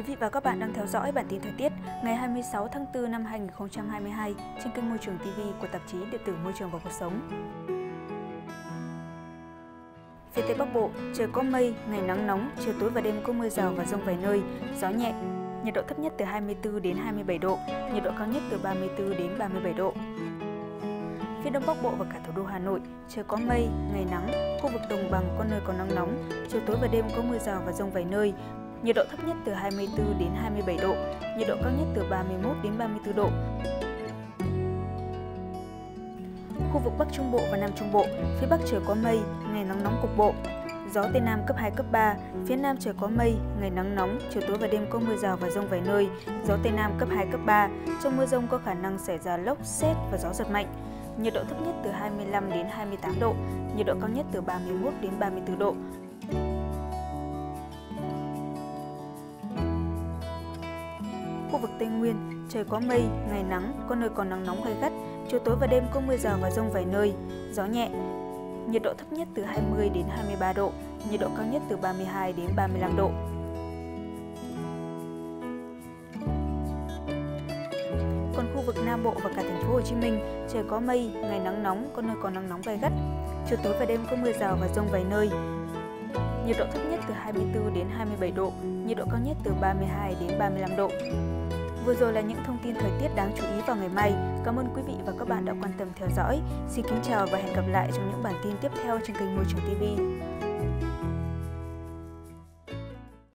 Quý vị và các bạn đang theo dõi bản tin thời tiết ngày 26 tháng 4 năm 2022 trên kênh Môi trường TV của tạp chí điện tử Môi trường và Cuộc sống. Phía Tây Bắc Bộ, trời có mây, ngày nắng nóng, chiều tối và đêm có mưa rào và dông vài nơi, gió nhẹ. Nhiệt độ thấp nhất từ 24 đến 27 độ, nhiệt độ cao nhất từ 34 đến 37 độ. Phía Đông Bắc Bộ và cả thủ đô Hà Nội, trời có mây, ngày nắng, khu vực đồng bằng có nơi có nắng nóng, chiều tối và đêm có mưa rào và dông vài nơi. Nhiệt độ thấp nhất từ 24 đến 27 độ, nhiệt độ cao nhất từ 31 đến 34 độ. Khu vực Bắc Trung Bộ và Nam Trung Bộ, phía Bắc trời có mây, ngày nắng nóng cục bộ. Gió Tây Nam cấp 2, cấp 3, phía Nam trời có mây, ngày nắng nóng, chiều tối và đêm có mưa rào và dông vài nơi, gió Tây Nam cấp 2, cấp 3. Trong mưa dông có khả năng xảy ra lốc, sét và gió giật mạnh. Nhiệt độ thấp nhất từ 25 đến 28 độ, nhiệt độ cao nhất từ 31 đến 34 độ. Khu vực Tây Nguyên, trời có mây, ngày nắng, có nơi còn nắng nóng gay gắt, chiều tối và đêm có mưa rào và dông vài nơi, gió nhẹ. Nhiệt độ thấp nhất từ 20 đến 23 độ, nhiệt độ cao nhất từ 32 đến 35 độ. Còn khu vực Nam Bộ và cả thành phố Hồ Chí Minh, trời có mây, ngày nắng nóng, có nơi còn nắng nóng gay gắt, chiều tối và đêm có mưa rào và dông vài nơi. Nhiệt độ thấp nhất từ 24 đến 27 độ, nhiệt độ cao nhất từ 32 đến 35 độ. Vừa rồi là những thông tin thời tiết đáng chú ý vào ngày mai. Cảm ơn quý vị và các bạn đã quan tâm theo dõi. Xin kính chào và hẹn gặp lại trong những bản tin tiếp theo trên kênh Môi trường TV.